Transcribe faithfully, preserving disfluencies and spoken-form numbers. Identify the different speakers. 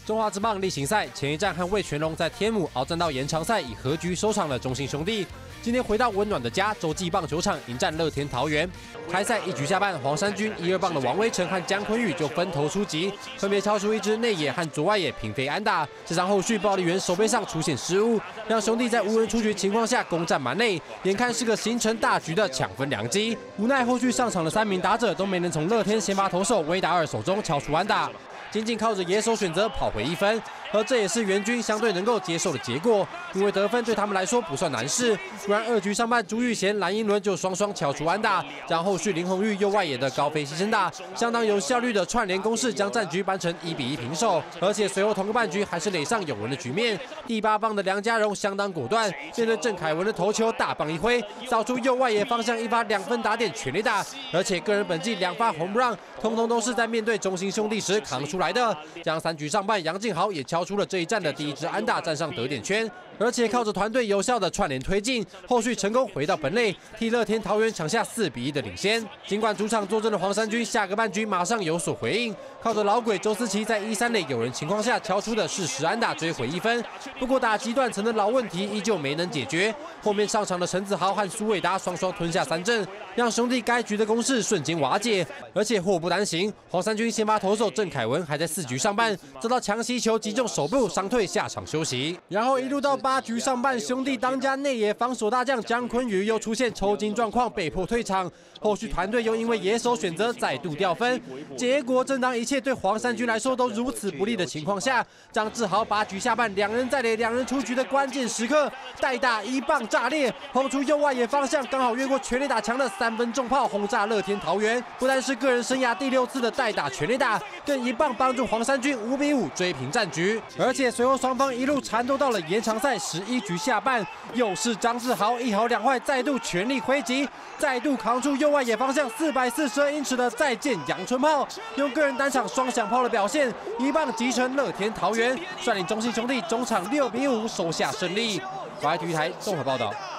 Speaker 1: 中华职棒例行赛前一战和味全龙在天母鏖战到延长赛，以和局收场的中信兄弟，今天回到温暖的家洲际棒球场迎战乐天桃园。开赛一局下半，黄衫军一二棒的王威成和江坤宇就分头出击，分别敲出一支内野和左外野平飞安打。加上后续暴力员手背上出现失误，让兄弟在无人出局情况下攻占满垒，眼看是个形成大局的抢分良机。无奈后续上场的三名打者都没能从乐天先发投手威达尔手中敲出安打。 仅仅靠着野手选择跑回一分，而这也是援军相对能够接受的结果，因为得分对他们来说不算难事。不然二局上半，朱玉贤、蓝英伦就双双敲出安打，将后续林鸿玉右外野的高飞牺牲打，相当有效率的串联攻势，将战局扳成一比一平手。而且随后同个半局还是垒上有人的局面，第八棒的梁家荣相当果断，面对郑凯文的头球大棒一挥，扫出右外野方向一发两分打点全垒打，而且个人本季两发home run，通通都是在面对中信兄弟时扛出来的，将三局上半，杨敬豪也敲出了这一战的第一支安打，站上得点圈，而且靠着团队有效的串联推进，后续成功回到本垒，替乐天桃园抢下四比一的领先。尽管主场坐镇的黄衫军下个半局马上有所回应，靠着老鬼周思齐在一三垒有人情况下敲出的适时安打追回一分，不过打击断层的老问题依旧没能解决。后面上场的陈子豪和苏伟达双双吞下三振，让兄弟该局的攻势瞬间瓦解。而且祸不单行，黄衫军先发投手郑凯文还在四局上半遭到强袭球击中手部，伤退下场休息。然后一路到八局上半，兄弟当家内野防守大将江坤宇又出现抽筋状况，被迫退场。后续团队又因为野手选择再度掉分，结果正当一切对黄衫军来说都如此不利的情况下，张志豪八局下半两人在垒两人出局的关键时刻，代打一棒炸裂，轰出右外野方向，刚好越过全垒打墙的三分重炮轰炸乐天桃园。不但是个人生涯第六次的代打全垒打，更一棒帮助黄衫军五比五追平战局。而且随后双方一路缠斗到了延长赛十一局下半，又是张志豪一好两坏，再度全力挥击，再度扛出右外野方向四百四十二英尺的再见阳春炮，用个人单场双响炮的表现，一棒击沉乐天桃园，率领中信兄弟中场六比五收下胜利。华爱体育台综合报道。